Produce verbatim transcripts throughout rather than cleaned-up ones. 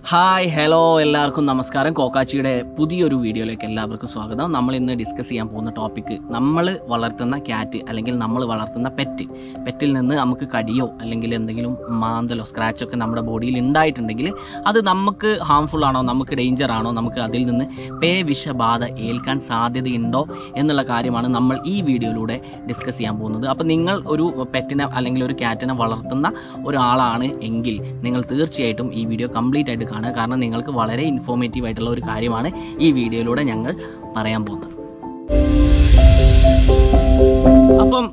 Hi hello എല്ലാവർക്കും നമസ്കാരം. കോക്കാച്ചിയുടെ പുതിയൊരു വീഡിയോയിലേക്ക് എല്ലാവർക്കും സ്വാഗതം. നമ്മൾ ഇന്ന് ഡിസ്കസ് ചെയ്യാൻ പോകുന്ന ടോപ്പിക്ക് നമ്മൾ വളർത്തുന്ന ക്യാറ്റ് അല്ലെങ്കിൽ നമ്മൾ വളർത്തുന്ന പെറ്റ് പെറ്റിൽ നിന്ന് നമുക്ക് കടിയോ അല്ലെങ്കിൽ എന്തെങ്കിലും മാന്തലോ സ്ക്രാച്ചോ ഒക്കെ നമ്മുടെ ബോഡിയിൽ ഉണ്ടായിട്ടുണ്ടെങ്കിൽ അത് നമുക്ക് ഹാംഫുൾ ആണോ, നമുക്ക് ഡേഞ്ചർ ആണോ, നമുക്ക് അതിൽ നിന്ന് പേ വിഷബാധ ഏൽക്കാൻ സാധ്യതയുണ്ടോ എന്നുള്ള കാര്യമാണ് നമ്മൾ ഈ വീഡിയോയിലൂടെ ഡിസ്കസ് ചെയ്യാൻ പോകുന്നത്. അപ്പോൾ നിങ്ങൾ ഒരു പെറ്റിനെ അല്ലെങ്കിൽ ഒരു ക്യാറ്റിനെ വളർത്തുന്ന ഒരാളാണ് എങ്കിൽ നിങ്ങൾ തീർച്ചയായിട്ടും ഈ വീഡിയോ കംപ്ലീറ്റ് ആയിട്ട് കാണുക. കാരണം നിങ്ങൾക്ക് വളരെ ഇൻഫോർമേറ്റീവ് ആയിട്ടുള്ള ഒരു കാര്യമാണ് ഈ വീഡിയോയിലൂടെ ഞങ്ങൾ പറയാൻ പോകുന്നത്. അപ്പം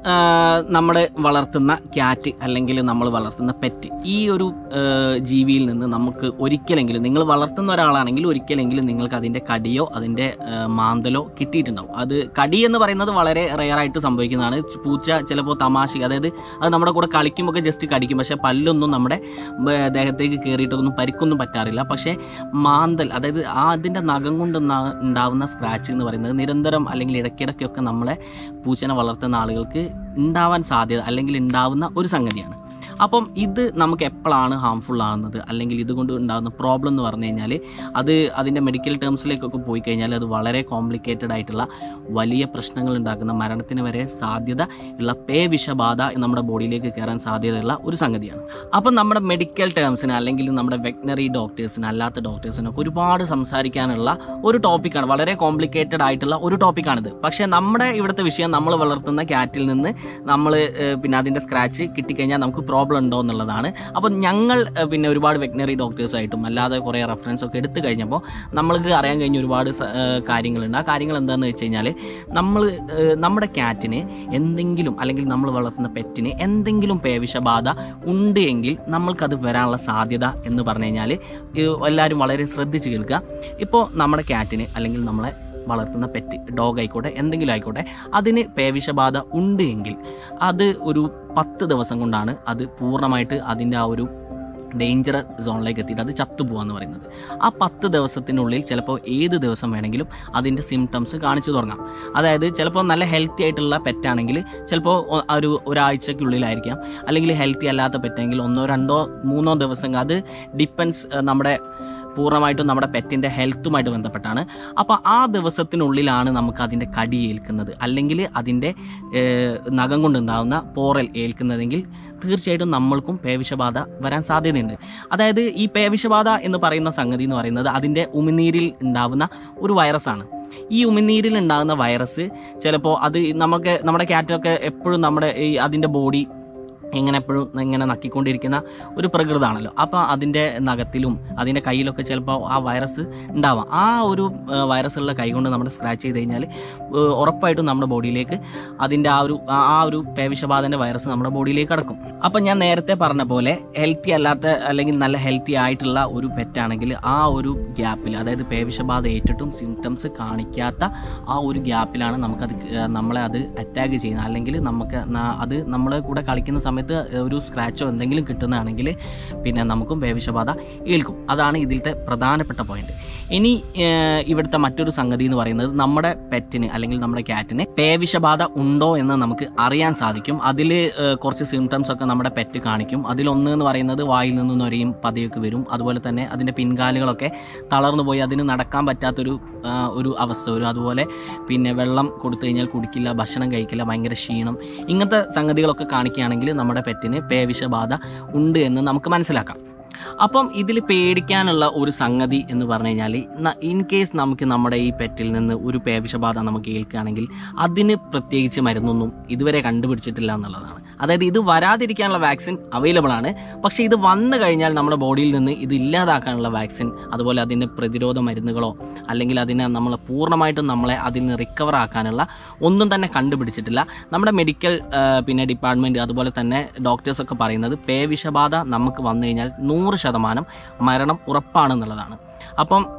നമ്മൾ വളർത്തുന്ന ക്യാറ്റ് അല്ലെങ്കിൽ നമ്മൾ വളർത്തുന്ന പെറ്റ്, ഈ ഒരു ജീവിയിൽ നിന്ന് നമുക്ക് ഒരിക്കലെങ്കിലും, നിങ്ങൾ വളർത്തുന്ന ഒരാളാണെങ്കിൽ ഒരിക്കലെങ്കിലും നിങ്ങൾക്ക് അതിൻ്റെ കടിയോ അതിൻ്റെ മാന്തലോ കിട്ടിയിട്ടുണ്ടാവും. അത് കടി എന്ന് പറയുന്നത് വളരെ റെയറായിട്ട് സംഭവിക്കുന്നതാണ്. പൂച്ച ചിലപ്പോൾ തമാശ, അതായത് അത് നമ്മുടെ കൂടെ കളിക്കുമ്പോൾ ജസ്റ്റ് കടിക്കും, പക്ഷേ പല്ലൊന്നും നമ്മുടെ ദേഹത്തേക്ക് കയറിയിട്ടൊന്നും പരിക്കൊന്നും പറ്റാറില്ല. പക്ഷേ മാന്തൽ, അതായത് ആ അതിൻ്റെ നഖം കൊണ്ട് ഉണ്ടാവുന്ന സ്ക്രാച്ച് എന്ന് പറയുന്നത് നിരന്തരം അല്ലെങ്കിൽ ഇടയ്ക്കിടയ്ക്കൊക്കെ നമ്മളെ പൂച്ചനെ വളർത്തുന്ന ആളുകൾക്ക് ഉണ്ടാവാൻ സാധ്യത അല്ലെങ്കിൽ ഉണ്ടാവുന്ന ഒരു സംഗതിയാണ്. അപ്പം ഇത് നമുക്ക് എപ്പോഴാണ് ഹാംഫുൾ ആകുന്നത് അല്ലെങ്കിൽ ഇതുകൊണ്ട് ഉണ്ടാകുന്ന പ്രോബ്ലം എന്ന് പറഞ്ഞു കഴിഞ്ഞാൽ അത് അതിൻ്റെ മെഡിക്കൽ ടേംസിലേക്കൊക്കെ പോയി കഴിഞ്ഞാൽ അത് വളരെ കോംപ്ലിക്കേറ്റഡ് ആയിട്ടുള്ള വലിയ പ്രശ്നങ്ങൾ ഉണ്ടാക്കുന്ന, മരണത്തിന് വരെ സാധ്യത ഉള്ള പേ വിഷബാധ നമ്മുടെ ബോഡിയിലേക്ക് കയറാൻ സാധ്യതയുള്ള ഒരു സംഗതിയാണ്. അപ്പം നമ്മുടെ മെഡിക്കൽ ടേംസിന് അല്ലെങ്കിൽ നമ്മുടെ വെറ്ററിനറി ഡോക്ടേഴ്സിന് അല്ലാത്ത ഡോക്ടേഴ്സിനൊക്കെ ഒരുപാട് സംസാരിക്കാനുള്ള ഒരു ടോപ്പിക്കാണ്, വളരെ കോംപ്ലിക്കേറ്റഡ് ആയിട്ടുള്ള ഒരു ടോപ്പിക്കാണിത്. പക്ഷേ നമ്മുടെ ഇവിടുത്തെ വിഷയം നമ്മൾ വളർത്തുന്ന ക്യാറ്റിൽ നിന്ന് നമ്മൾ പിന്നെ അതിൻ്റെ സ്ക്രാച്ച് കിട്ടിക്കഴിഞ്ഞാൽ നമുക്ക് പ്രോബ്ലം ഉണ്ടോ എന്നുള്ളതാണ്. അപ്പോൾ ഞങ്ങൾ പിന്നെ ഒരുപാട് വെറ്ററിനറി ഡോക്ടേഴ്സായിട്ടും അല്ലാതെ കുറേ റെഫറൻസ് ഒക്കെ എടുത്തു കഴിഞ്ഞപ്പോൾ നമ്മൾക്ക് അറിയാൻ കഴിഞ്ഞ ഒരുപാട് കാര്യങ്ങളുണ്ട്. ആ കാര്യങ്ങൾ എന്താണെന്ന് വെച്ച് കഴിഞ്ഞാൽ നമ്മൾ നമ്മുടെ ക്യാറ്റിന് എന്തെങ്കിലും അല്ലെങ്കിൽ നമ്മൾ വളർത്തുന്ന പെറ്റിന് എന്തെങ്കിലും പേവിഷബാധ ഉണ്ട് എങ്കിൽ നമ്മൾക്കത് വരാനുള്ള സാധ്യത എന്ന് പറഞ്ഞു കഴിഞ്ഞാൽ എല്ലാവരും വളരെ ശ്രദ്ധിച്ച് കേൾക്കുക. ഇപ്പോൾ നമ്മുടെ ക്യാറ്റിന് അല്ലെങ്കിൽ നമ്മളെ വളർത്തുന്ന പെറ്റ്, ഡോഗ് ആയിക്കോട്ടെ എന്തെങ്കിലും ആയിക്കോട്ടെ, അതിന് പേവിഷബാധ ഉണ്ട് എങ്കിൽ അത് ഒരു പത്ത് ദിവസം കൊണ്ടാണ് അത് പൂർണ്ണമായിട്ട് അതിൻ്റെ ആ ഒരു ഡേഞ്ചർ സോണിലേക്ക് എത്തിയിട്ട് അത് ചത്തുപോകാന്ന് പറയുന്നത്. ആ പത്ത് ദിവസത്തിനുള്ളിൽ ചിലപ്പോൾ ഏത് ദിവസം വേണമെങ്കിലും അതിൻ്റെ സിംറ്റംസ് കാണിച്ചു തുടങ്ങാം. അതായത് ചിലപ്പോൾ നല്ല ഹെൽത്തി ആയിട്ടുള്ള പെറ്റാണെങ്കിൽ ചിലപ്പോൾ ഒരു ഒരാഴ്ചക്കുള്ളിലായിരിക്കാം, അല്ലെങ്കിൽ ഹെൽത്തി അല്ലാത്ത പെറ്റാണെങ്കിൽ ഒന്നോ രണ്ടോ മൂന്നോ ദിവസം, അത് ഡിപ്പെൻസ് നമ്മുടെ പൂർണ്ണമായിട്ടും നമ്മുടെ പെറ്റിൻ്റെ ഹെൽത്തുമായിട്ട് ബന്ധപ്പെട്ടാണ്. അപ്പോൾ ആ ദിവസത്തിനുള്ളിലാണ് നമുക്ക് അതിൻ്റെ കടി ഏൽക്കുന്നത് അല്ലെങ്കിൽ അതിൻ്റെ നഖം കൊണ്ടുണ്ടാകുന്ന പോറൽ ഏൽക്കുന്നതെങ്കിൽ തീർച്ചയായിട്ടും നമ്മൾക്കും പേവിഷബാധ വരാൻ സാധ്യതയുണ്ട്. അതായത് ഈ പേവിഷബാധ എന്ന് പറയുന്ന സംഗതി എന്ന് പറയുന്നത് അതിൻ്റെ ഉമിനീരിൽ ഉണ്ടാകുന്ന ഒരു വൈറസാണ്. ഈ ഉമിനീരിൽ ഉണ്ടാകുന്ന വൈറസ് ചിലപ്പോൾ അത് നമുക്ക് നമ്മുടെ ക്യാറ്റൊക്കെ എപ്പോഴും നമ്മുടെ ഈ അതിൻ്റെ ബോഡി ഇങ്ങനെ എപ്പോഴും ഇങ്ങനെ നക്കിക്കൊണ്ടിരിക്കുന്ന ഒരു പ്രകൃതമാണല്ലോ. അപ്പോൾ അതിൻ്റെ നഖത്തിലും അതിൻ്റെ കയ്യിലൊക്കെ ചിലപ്പോൾ ആ വൈറസ് ഉണ്ടാവാം. ആ ഒരു വൈറസുള്ള കൈ കൊണ്ട് നമ്മൾ സ്ക്രാച്ച് ചെയ്ത് കഴിഞ്ഞാൽ ഉറപ്പായിട്ടും നമ്മുടെ ബോഡിയിലേക്ക് അതിൻ്റെ ആ ഒരു ആ ഒരു പേവിഷബാധൻ്റെ വൈറസ് നമ്മുടെ ബോഡിയിലേക്ക് കടക്കും. അപ്പം ഞാൻ നേരത്തെ പറഞ്ഞ പോലെ ഹെൽത്തി അല്ലാത്ത അല്ലെങ്കിൽ നല്ല ഹെൽത്തി ആയിട്ടുള്ള ഒരു പെറ്റാണെങ്കിൽ ആ ഒരു ഗ്യാപ്പിൽ, അതായത് പേവിഷബാധ ഏറ്റിട്ടും സിംറ്റംസ് കാണിക്കാത്ത ആ ഒരു ഗ്യാപ്പിലാണ് നമുക്കത് നമ്മളെ അത് അറ്റാക്ക് ചെയ്യുന്നത്. അല്ലെങ്കിൽ നമുക്ക് അത് നമ്മളെ കൂടെ കളിക്കുന്ന സമയത്ത് ഒരു സ്ക്രാച്ചോ എന്തെങ്കിലും കിട്ടുന്നതാണെങ്കിൽ പിന്നെ നമുക്കും പേവിഷബാധ ഏൽക്കും. അതാണ് ഇതിലത്തെ പ്രധാനപ്പെട്ട പോയിന്റ്. ഇനി ഇവിടുത്തെ മറ്റൊരു സംഗതി എന്ന് പറയുന്നത് നമ്മുടെ പെറ്റിന് അല്ലെങ്കിൽ നമ്മുടെ ക്യാറ്റിന് പേവിഷബാധ ഉണ്ടോ എന്ന് നമുക്ക് അറിയാൻ സാധിക്കും. അതിൽ കുറച്ച് സിംറ്റംസ് ഒക്കെ നമ്മുടെ പെറ്റ് കാണിക്കും. അതിലൊന്ന് എന്ന് പറയുന്നത് വായിൽ നിന്ന് നൊരയും പതയൊക്കെ വരും. അതുപോലെ തന്നെ അതിൻ്റെ പിൻകാലുകളൊക്കെ തളർന്നു പോയി അതിന് നടക്കാൻ പറ്റാത്തൊരു ഒരു അവസ്ഥ വരും. അതുപോലെ പിന്നെ വെള്ളം കൊടുത്തു കഴിഞ്ഞാൽ കുടിക്കില്ല, ഭക്ഷണം കഴിക്കില്ല, ഭയങ്കര ക്ഷീണം, ഇങ്ങനത്തെ സംഗതികളൊക്കെ കാണിക്കുകയാണെങ്കിൽ നമ്മുടെ പെറ്റിന് പേവിഷബാധ ഉണ്ട് എന്ന് നമുക്ക് മനസ്സിലാക്കാം. അപ്പം ഇതിൽ പേടിക്കാനുള്ള ഒരു സംഗതി എന്ന് പറഞ്ഞു കഴിഞ്ഞാൽ, ഇൻ കേസ് നമുക്ക് നമ്മുടെ ഈ പെറ്റിൽ നിന്ന് ഒരു പേവിഷബാധ നമുക്ക് ഏൽക്കുകയാണെങ്കിൽ അതിന് പ്രത്യേകിച്ച് മരുന്നൊന്നും ഇതുവരെ കണ്ടുപിടിച്ചിട്ടില്ല എന്നുള്ളതാണ്. അതായത് ഇത് വരാതിരിക്കാനുള്ള വാക്സിൻ അവൈലബിൾ ആണ്, പക്ഷേ ഇത് വന്നു കഴിഞ്ഞാൽ നമ്മുടെ ബോഡിയിൽ നിന്ന് ഇത് ഇല്ലാതാക്കാനുള്ള വാക്സിൻ, അതുപോലെ അതിന് പ്രതിരോധ മരുന്നുകളോ അല്ലെങ്കിൽ അതിനെ നമ്മൾ പൂർണ്ണമായിട്ടും നമ്മളെ അതിൽ നിന്ന് റിക്കവർ ആക്കാനുള്ള ഒന്നും തന്നെ കണ്ടുപിടിച്ചിട്ടില്ല. നമ്മുടെ മെഡിക്കൽ പിന്നെ ഡിപ്പാർട്ട്മെൻറ്റ് അതുപോലെ തന്നെ ഡോക്ടേഴ്സൊക്കെ പറയുന്നത് പേവിഷബാധ നമുക്ക് വന്നു കഴിഞ്ഞാൽ നൂറ് ശതമാനം മരണം ഉറപ്പാണെന്നുള്ളതാണ്. അപ്പം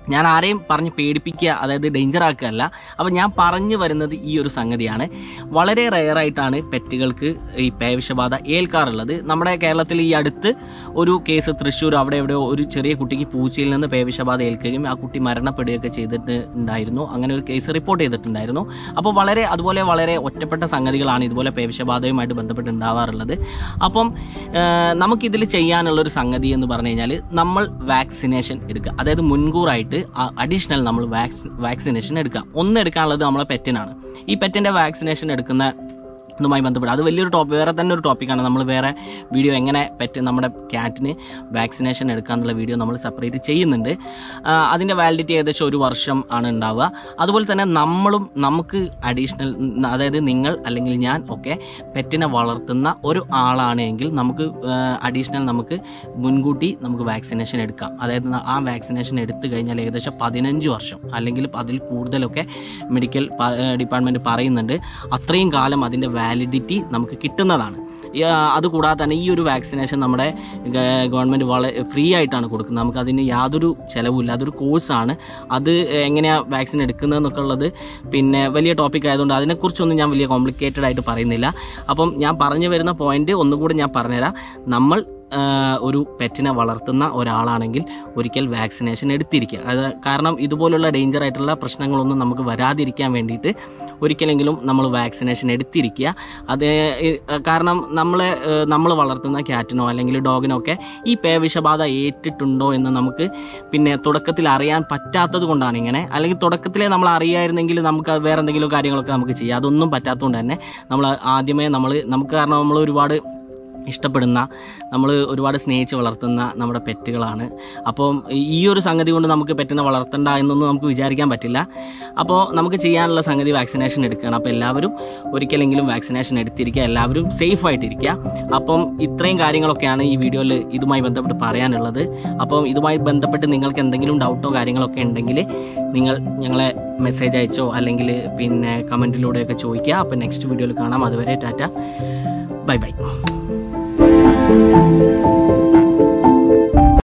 ഞാൻ ആരെയും പറഞ്ഞ് പേടിപ്പിക്കുക, അതായത് ഡേഞ്ചർ ആക്കുകയല്ല. അപ്പം ഞാൻ പറഞ്ഞു വരുന്നത് ഈ ഒരു സംഗതിയാണ്. വളരെ റെയറായിട്ടാണ് പെറ്റുകൾക്ക് ഈ പേവിഷബാധ ഏൽക്കാറുള്ളത്. നമ്മുടെ കേരളത്തിൽ ഈ അടുത്ത് ഒരു കേസ് തൃശ്ശൂർ അവിടെ എവിടെയോ ഒരു ചെറിയ കുട്ടിക്ക് പൂച്ചയിൽ നിന്ന് പേവിഷബാധ ഏൽക്കുകയും ആ കുട്ടി മരണപ്പെടുകയൊക്കെ ചെയ്തിട്ട് ഉണ്ടായിരുന്നു. അങ്ങനെ ഒരു കേസ് റിപ്പോർട്ട് ചെയ്തിട്ടുണ്ടായിരുന്നു. അപ്പോൾ വളരെ അതുപോലെ വളരെ ഒറ്റപ്പെട്ട സംഗതികളാണ് ഇതുപോലെ പേവിഷബാധയുമായിട്ട് ബന്ധപ്പെട്ട് ഉണ്ടാവാറുള്ളത്. അപ്പം നമുക്കിതിൽ ചെയ്യാനുള്ളൊരു സംഗതി എന്ന് പറഞ്ഞു കഴിഞ്ഞാൽ നമ്മൾ വാക്സിനേഷൻ എടുക്കുക. അതായത് മുൻകൂറായിട്ട് അഡീഷണൽ നമ്മൾ വാക്സിനേഷൻ എടുക്കാം. ഒന്ന് എടുക്കാനുള്ളത് നമ്മളെ പെറ്റിനാണ്. ഈ പെറ്റിന്റെ വാക്സിനേഷൻ എടുക്കുന്ന ഇതുമായി ബന്ധപ്പെട്ട് അത് വലിയൊരു ടോപ്പിക്, വേറെ തന്നെ ഒരു ടോപ്പിക്കാണ്. നമ്മൾ വേറെ വീഡിയോ എങ്ങനെ പെറ്റ് നമ്മുടെ ക്യാറ്റിന് വാക്സിനേഷൻ എടുക്കാന്നുള്ള വീഡിയോ നമ്മൾ സെപ്പറേറ്റ് ചെയ്യുന്നുണ്ട്. അതിൻ്റെ വാലിഡിറ്റി ഏകദേശം ഒരു വർഷം ആണ് ഉണ്ടാവുക. അതുപോലെ തന്നെ നമ്മളും നമുക്ക് അഡീഷണൽ, അതായത് നിങ്ങൾ അല്ലെങ്കിൽ ഞാൻ ഒക്കെ പെറ്റിനെ വളർത്തുന്ന ഒരു ആളാണെങ്കിൽ നമുക്ക് അഡീഷണൽ നമുക്ക് മുൻകൂട്ടി നമുക്ക് വാക്സിനേഷൻ എടുക്കാം. അതായത് ആ വാക്സിനേഷൻ എടുത്തു കഴിഞ്ഞാൽ ഏകദേശം പതിനഞ്ച് വർഷം അല്ലെങ്കിൽ അതിൽ കൂടുതലൊക്കെ മെഡിക്കൽ ഡിപ്പാർട്ട്മെൻറ്റ് പറയുന്നുണ്ട്. അത്രയും കാലം അതിൻ്റെ വാലിഡിറ്റി നമുക്ക് കിട്ടുന്നതാണ്. അതുകൂടാതെ തന്നെ ഈ ഒരു വാക്സിനേഷൻ നമ്മുടെ ഗവൺമെൻറ് വളരെ ഫ്രീ ആയിട്ടാണ് കൊടുക്കുന്നത്. നമുക്ക് അതിന് യാതൊരു ചിലവുമില്ല. അതൊരു കോഴ്സാണ്. അത് എങ്ങനെയാണ് വാക്സിൻ എടുക്കുന്നതെന്നൊക്കെ ഉള്ളത് പിന്നെ വലിയ ടോപ്പിക് ആയതുകൊണ്ട് അതിനെക്കുറിച്ചൊന്നും ഞാൻ വലിയ കോംപ്ലിക്കേറ്റഡ് ആയിട്ട് പറയുന്നില്ല. അപ്പം ഞാൻ പറഞ്ഞു വരുന്ന പോയിന്റ് ഒന്നുകൂടി ഞാൻ പറഞ്ഞുതരാം. നമ്മൾ ഒരു പെറ്റിനെ വളർത്തുന്ന ഒരാളാണെങ്കിൽ ഒരിക്കൽ വാക്സിനേഷൻ എടുത്തിരിക്കുക. അത് കാരണം ഇതുപോലുള്ള ഡേഞ്ചർ ആയിട്ടുള്ള പ്രശ്നങ്ങളൊന്നും നമുക്ക് വരാതിരിക്കാൻ വേണ്ടിയിട്ട് ഒരിക്കലെങ്കിലും നമ്മൾ വാക്സിനേഷൻ എടുത്തിരിക്കുക. അത് കാരണം നമ്മളെ നമ്മൾ വളർത്തുന്ന ക്യാറ്റിനോ അല്ലെങ്കിൽ ഡോഗിനോ ഒക്കെ ഈ പേവിഷബാധ ഏറ്റിട്ടുണ്ടോ എന്ന് നമുക്ക് പിന്നെ തുടക്കത്തിൽ അറിയാൻ പറ്റാത്തത് കൊണ്ടാണ് ഇങ്ങനെ. അല്ലെങ്കിൽ തുടക്കത്തിലേ നമ്മൾ അറിയായിരുന്നെങ്കിൽ നമുക്ക് വേറെ എന്തെങ്കിലും കാര്യങ്ങളൊക്കെ നമുക്ക് ചെയ്യാം. അതൊന്നും പറ്റാത്തതുകൊണ്ട് തന്നെ നമ്മൾ ആദ്യമേ നമ്മൾ നമുക്ക് കാരണം നമ്മൾ ഒരുപാട് ഇഷ്ടപ്പെടുന്ന, നമ്മൾ ഒരുപാട് സ്നേഹിച്ച് വളർത്തുന്ന നമ്മുടെ പെറ്റുകളാണ്. അപ്പോൾ ഈ ഒരു സംഗതി കൊണ്ട് നമുക്ക് പെറ്റിനെ വളർത്തണ്ട എന്നൊന്നും നമുക്ക് വിചാരിക്കാൻ പറ്റില്ല. അപ്പോൾ നമുക്ക് ചെയ്യാനുള്ള സംഗതി വാക്സിനേഷൻ എടുക്കുകയാണ്. അപ്പോൾ എല്ലാവരും ഒരിക്കലെങ്കിലും വാക്സിനേഷൻ എടുത്തിരിക്കുക, എല്ലാവരും സേഫ് ആയിട്ടിരിക്കുക. അപ്പം ഇത്രയും കാര്യങ്ങളൊക്കെയാണ് ഈ വീഡിയോയിൽ ഇതുമായി ബന്ധപ്പെട്ട് പറയാനുള്ളത്. അപ്പം ഇതുമായി ബന്ധപ്പെട്ട് നിങ്ങൾക്ക് എന്തെങ്കിലും ഡൗട്ടോ കാര്യങ്ങളൊക്കെ ഉണ്ടെങ്കിൽ നിങ്ങൾ ഞങ്ങളെ മെസ്സേജ് അയച്ചോ അല്ലെങ്കിൽ പിന്നെ കമൻറ്റിലൂടെയൊക്കെ ചോദിക്കുക. അപ്പോൾ നെക്സ്റ്റ് വീഡിയോയിൽ കാണാം. അതുവരെ tata, bye bye. Thank you.